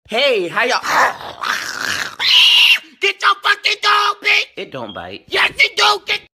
Hey, how y'all? Get your fucking dog, bitch! It don't bite. Yes, it do! Get